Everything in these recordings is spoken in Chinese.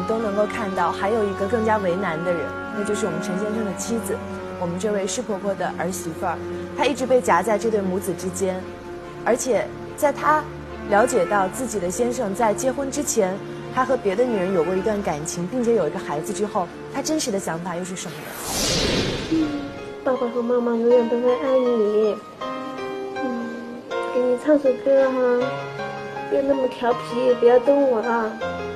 都能够看到，还有一个更加为难的人，那就是我们陈先生的妻子，我们这位施婆婆的儿媳妇儿，她一直被夹在这对母子之间，而且在她了解到自己的先生在结婚之前，他和别的女人有过一段感情，并且有一个孩子之后，他真实的想法又是什么呢？ 爸爸和妈妈永远都会爱你。给你唱首歌哈，别那么调皮，不要动我啊。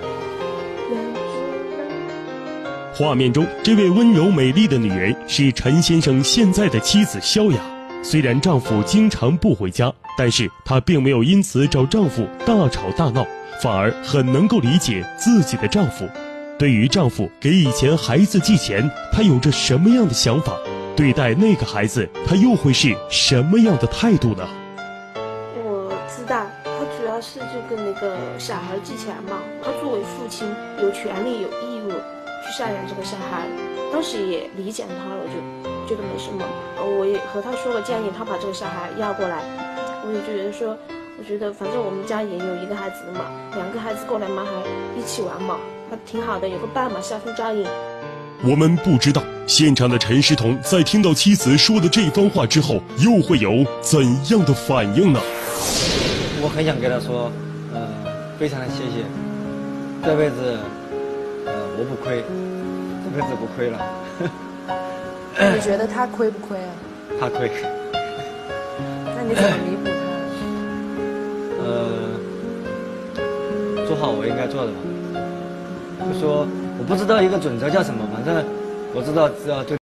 画面中，这位温柔美丽的女人是陈先生现在的妻子萧雅。虽然丈夫经常不回家，但是她并没有因此找丈夫大吵大闹，反而很能够理解自己的丈夫。对于丈夫给以前孩子寄钱，她有着什么样的想法？对待那个孩子，她又会是什么样的态度呢？ 我知道，他主要是就跟那个小孩寄钱嘛。他作为父亲，有权利有义务去赡养这个小孩。当时也理解他了，就觉得没什么。我也和他说了，建议他把这个小孩要过来。我也觉得说，我觉得反正我们家也有一个孩子嘛，2个孩子过来嘛，还一起玩嘛，还挺好的，有个伴嘛，相互照应。 我们不知道现场的陈师彤在听到妻子说的这番话之后，又会有怎样的反应呢？ 我很想跟他说，非常的谢谢，这辈子，我不亏，这辈子不亏了。 你觉得他亏不亏啊？ 他亏。 那你怎么弥补他？做好我应该做的吧。就说我不知道一个准则叫什么，反正我知道只要对。